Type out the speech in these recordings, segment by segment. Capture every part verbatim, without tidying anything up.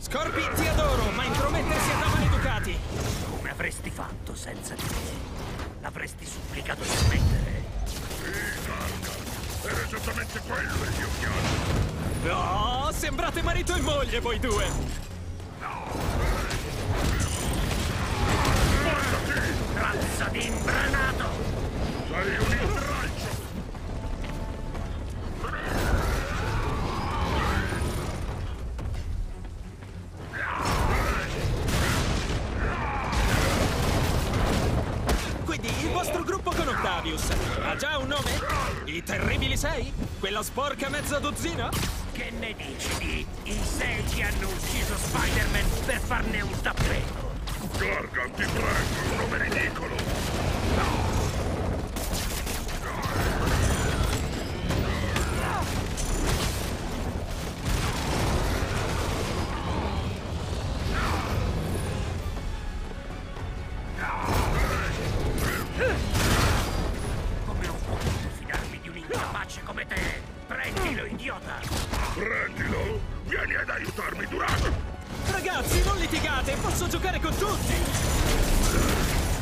Scorpi, ti adoro, ma intromettersi a damani ducati. Come avresti fatto senza di me? L'avresti supplicato di smettere. Sì, Gargan. Era esattamente quello il mio piano. Oh, sembrate marito e moglie voi due. Guardati! Razza di imbranato! Sei un intralcio! Quindi il vostro gruppo con Octavius ha già un nome? I Terribili Sei? Quella sporca mezza dozzina? Che ne dici di i sei che hanno ucciso Spider-Man per farne un tappeto? Gargan, ti prego, è un nome ridicolo! Come ho potuto fidarmi di un incapace come te? Prendilo, idiota! Prendilo! Vieni ad aiutarmi, Duran! Ragazzi, non litigate, posso giocare con tutti!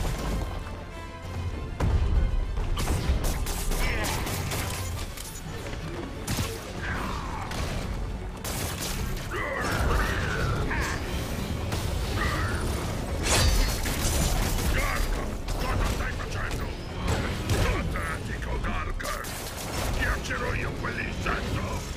Gargan, cosa stai facendo? Patetico, Gargan! Schiaccerò io quell'insetto!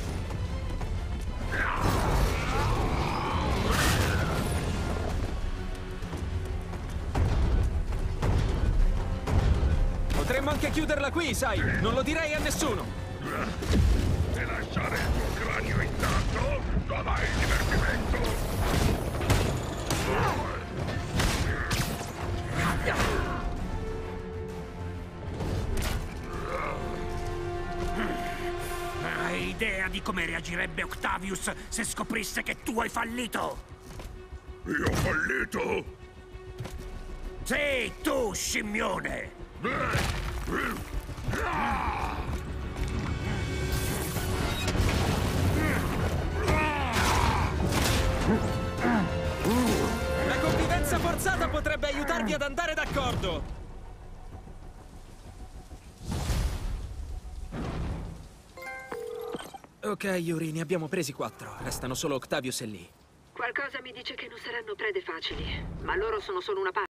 Potremmo anche chiuderla qui, sai? Non lo direi a nessuno! E lasciare il tuo cranio intatto? Dov'è il divertimento? Hai idea di come reagirebbe Octavius se scoprisse che tu hai fallito? Io ho fallito? Sì, tu, scimmione! La convivenza forzata potrebbe aiutarvi ad andare d'accordo! Ok, Yuri, ne abbiamo presi quattro. Restano solo Octavius e Lee. Qualcosa mi dice che non saranno prede facili, ma loro sono solo una parte.